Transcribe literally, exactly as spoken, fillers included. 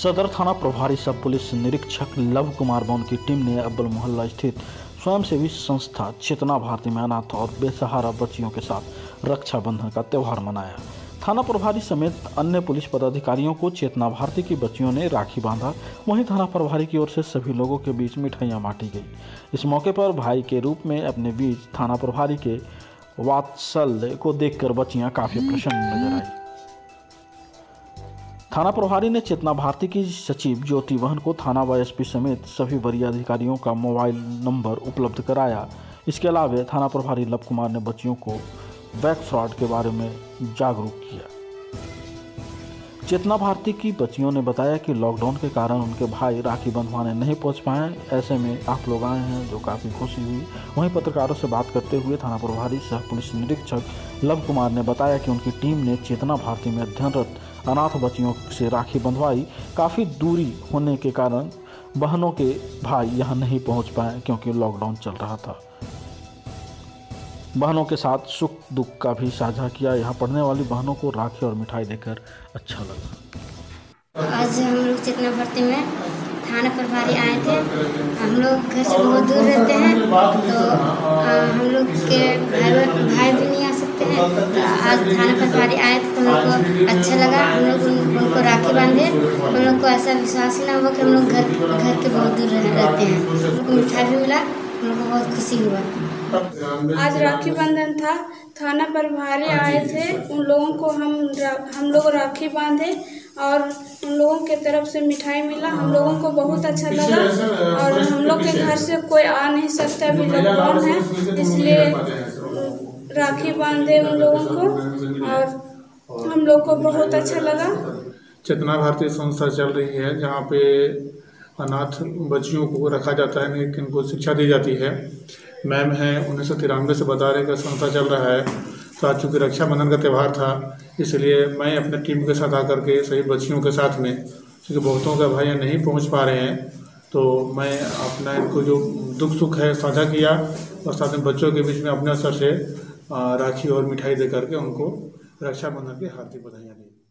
सदर थाना प्रभारी सब पुलिस निरीक्षक लव कुमार बौन की टीम ने अब्बल मोहल्ला स्थित स्वयंसेवी संस्था चेतना भारती में अनाथ और बेसहारा बच्चियों के साथ रक्षाबंधन का त्यौहार मनाया। थाना प्रभारी समेत अन्य पुलिस पदाधिकारियों को चेतना भारती की बच्चियों ने राखी बांधा। वहीं थाना प्रभारी की ओर से सभी लोगों के बीच मिठाइयां बांटी गई। इस मौके पर भाई के रूप में अपने बीच थाना प्रभारी के वात्सल्य को देखकर बच्चियां काफी प्रसन्न नजर आई। थाना प्रभारी ने चेतना भारती की सचिव ज्योति बहन को थाना व एसपी समेत सभी वरीय अधिकारियों का मोबाइल नंबर उपलब्ध कराया। इसके अलावा थाना प्रभारी लव कुमार ने बच्चियों को बैक फ्रॉड के बारे में जागरूक किया। चेतना भारती की बच्चियों ने बताया कि लॉकडाउन के कारण उनके भाई राखी बंधवाने नहीं पहुंच पाए, ऐसे में आप लोग आए हैं जो काफ़ी खुशी हुई। वहीं पत्रकारों से बात करते हुए थाना प्रभारी सह पुलिस निरीक्षक लव कुमार ने बताया कि उनकी टीम ने चेतना भारती में अध्ययनरत अनाथ बच्चियों से राखी बंधवाई। काफ़ी दूरी होने के कारण बहनों के भाई यहाँ नहीं पहुँच पाए क्योंकि लॉकडाउन चल रहा था। बहनों के साथ सुख दुख का भी साझा किया। यहाँ पढ़ने वाली बहनों को राखी और मिठाई देकर अच्छा लगा। आज हम लोग चेतना भारती में थाना प्रभारी आए थे। हम लोग घर से बहुत दूर रहते हैं तो आ, हम लोग के भाई भाई भी नहीं आ सकते हैं। तो आज थाना प्रभारी आए थे तो हम लोग को अच्छा लगा। हम लोग उन, उनको राखी बांधे। हम लोग को ऐसा विश्वास ही ना हुआ कि हम लोग घर घर के बहुत दूर रहते हैं। हम लोग को मिठाई भी मिला, हम लोग को बहुत खुशी हुआ। आज राखी बंधन था, थाना प्रभारी आए थे। उन लोगों को हम हम लोग राखी बांधे और उन लोगों के तरफ से मिठाई मिला। हम लोगों को बहुत अच्छा लगा और हम लोग के घर से कोई आ नहीं सकता, अभी लॉकडाउन है, इसलिए राखी बांधे उन लोगों को और हम लोग को बहुत अच्छा लगा। चेतना भारती संस्था चल रही है जहाँ पे अनाथ बच्चियों को रखा जाता है, लेकिन इनको शिक्षा दी जाती है। मैम हैं उन्नीस सौ तिरानवे से बता रहे का संस्था चल रहा है। तो आज चूँकि रक्षाबंधन का त्यौहार था, इसलिए मैं अपने टीम के साथ आकर के सभी बच्चियों के साथ में, क्योंकि बहुतों का भाई नहीं पहुंच पा रहे हैं, तो मैं अपना इनको जो दुख सुख है साझा किया और साथ में बच्चों के बीच में अपने असर से राखी और मिठाई दे करके उनको रक्षाबंधन की हार्दिक बधाइयाँ दी।